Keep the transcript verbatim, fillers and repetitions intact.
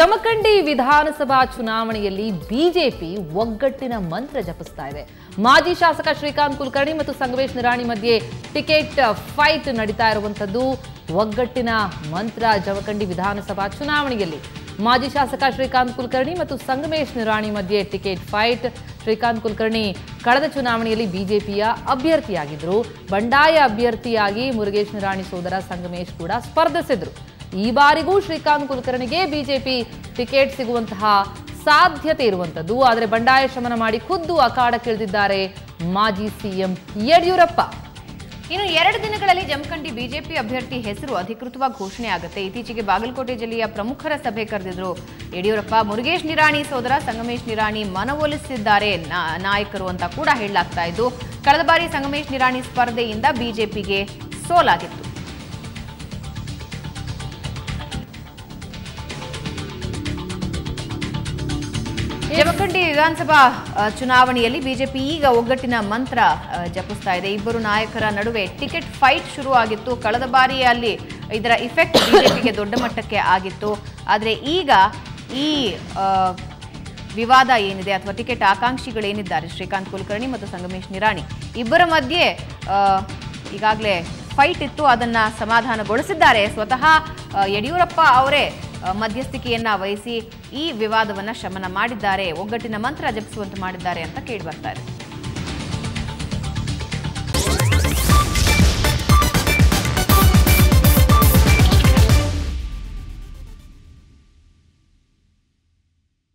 ಜಮಖಂಡಿ ವಿಧಾನಸಭಾ ಚುನಾವಣೆಯಲ್ಲಿ ಬಿಜೆಪಿ ಒಗ್ಗಟ್ಟಿನ ಮಂತ್ರ ಜಪಿಸ್ತಾ ಇದೆ. ಮಾಜಿ ಶಾಸಕ ಶ್ರೀಕಾಂತ್ ಕುಲಕರ್ಣಿ ಮತ್ತು ಸಂಗಮೇಶ್ ನಿರಾಣಿ ಮಧ್ಯೆ ಟಿಕೆಟ್ ಫೈಟ್ ನಡೀತಾ ಇರುವಂತದ್ದು. ಒಗ್ಗಟ್ಟಿನ ಮಂತ್ರ ಜಮಖಂಡಿ ವಿಧಾನಸಭಾ ಚುನಾವಣೆಯಲ್ಲಿ ಮಾಜಿ ಶಾಸಕ ಶ್ರೀಕಾಂತ್ ಕುಲಕರ್ಣಿ ಮತ್ತು ಸಂಗಮೇಶ್ ನಿರಾಣಿ ಮಧ್ಯೆ ಟಿಕೆಟ್ ಫೈಟ್. ಶ್ರೀಕಾಂತ್ ಕುಲಕರ್ಣಿ ಕಳೆದ ಚುನಾವಣೆಯಲ್ಲಿ ಬಿಜೆಪಿಯ ಅಭ್ಯರ್ಥಿಯಾಗಿದ್ದರು. ಬಂಡಾಯ ಅಭ್ಯರ್ಥಿಯಾಗಿ ಮುರುಗೇಶ್ ನಿರಾಣಿ ಸೋದರ ಸಂಗಮೇಶ್ ಕೂಡ ಸ್ಪರ್ಧಿಸಿದ್ರು. ಈ ಬಾರಿಗೂ ಶ್ರೀಕಾಂತ್ ಕುಲಕರ್ಣಿಗೆ ಬಿಜೆಪಿ ಟಿಕೆಟ್ ಸಿಗುವಂತಹ ಸಾಧ್ಯತೆ ಇರುವಂತದ್ದು. ಆದರೆ ಬಂಡಾಯ ಶಮನ ಮಾಡಿ ಖುದ್ದು ಅಖಾಡಕ್ಕಿಳಿದಿದ್ದಾರೆ ಮಾಜಿ ಸಿಎಂ ಯಡಿಯೂರಪ್ಪ. ಇನ್ನು ಎರಡು ದಿನಗಳಲ್ಲಿ ಜಮಖಂಡಿ ಬಿಜೆಪಿ ಅಭ್ಯರ್ಥಿ ಹೆಸರು ಅಧಿಕೃತವಾಗಿ ಘೋಷಣೆ ಆಗುತ್ತೆ. ಇತ್ತೀಚೆಗೆ ಬಾಗಲಕೋಟೆ ಜಿಲ್ಲೆಯ ಪ್ರಮುಖರ ಸಭೆ ಕರೆದಿದ್ರು ಯಡಿಯೂರಪ್ಪ. ಮುರುಗೇಶ್ ನಿರಾಣಿ ಸೋದರ ಸಂಗಮೇಶ್ ನಿರಾಣಿ ಮನವೊಲಿಸಿದ್ದಾರೆ ನಾಯಕರು ಅಂತ ಕೂಡ ಹೇಳಲಾಗ್ತಾ ಇದ್ದು, ಕಳೆದ ಬಾರಿ ಸಂಗಮೇಶ್ ನಿರಾಣಿ ಸ್ಪರ್ಧೆಯಿಂದ ಬಿಜೆಪಿಗೆ ಸೋಲಾಗಿತ್ತು. ಜಮಖಂಡಿ ವಿಧಾನಸಭಾ ಚುನಾವಣೆಯಲ್ಲಿ ಬಿಜೆಪಿ ಈಗ ಒಗ್ಗಟ್ಟಿನ ಮಂತ್ರ ಜಪಿಸ್ತಾ ಇದೆ. ಇಬ್ಬರು ನಾಯಕರ ನಡುವೆ ಟಿಕೆಟ್ ಫೈಟ್ ಶುರು ಆಗಿತ್ತು. ಕಳೆದ ಬಾರಿಯಲ್ಲಿ ಇದರ ಇಫೆಕ್ಟ್ ಬಿಜೆಪಿಗೆ ದೊಡ್ಡ ಮಟ್ಟಕ್ಕೆ ಆಗಿತ್ತು. ಆದರೆ ಈಗ ಈ ವಿವಾದ ಏನಿದೆ ಅಥವಾ ಟಿಕೆಟ್ ಆಕಾಂಕ್ಷಿಗಳೇನಿದ್ದಾರೆ ಶ್ರೀಕಾಂತ್ ಕುಲಕರ್ಣಿ ಮತ್ತು ಸಂಗಮೇಶ್ ನಿರಾಣಿ ಇಬ್ಬರ ಮಧ್ಯೆ ಈಗಾಗಲೇ ಫೈಟ್ ಇತ್ತು. ಅದನ್ನ ಸಮಾಧಾನಗೊಳಿಸಿದ್ದಾರೆ. ಸ್ವತಃ ಯಡಿಯೂರಪ್ಪ ಅವರೇ ಮಧ್ಯಸ್ಥಿಕೆಯನ್ನ ವಹಿಸಿ ಈ ವಿವಾದವನ್ನ ಶಮನ ಮಾಡಿದ್ದಾರೆ, ಒಗ್ಗಟ್ಟಿನ ಮಂತ್ರ ಜಪಿಸುವಂತೆ ಮಾಡಿದ್ದಾರೆ ಅಂತ ಕೇಳಿ ಬರ್ತಾ ಇದೆ.